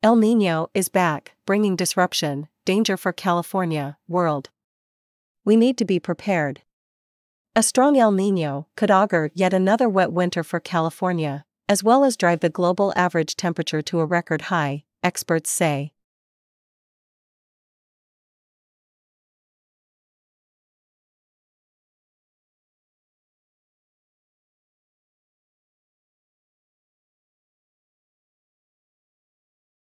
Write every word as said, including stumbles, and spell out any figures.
El Niño is back, bringing disruption, danger for California, world. We need to be prepared. A strong El Niño could augur yet another wet winter for California, as well as drive the global average temperature to a record high, experts say.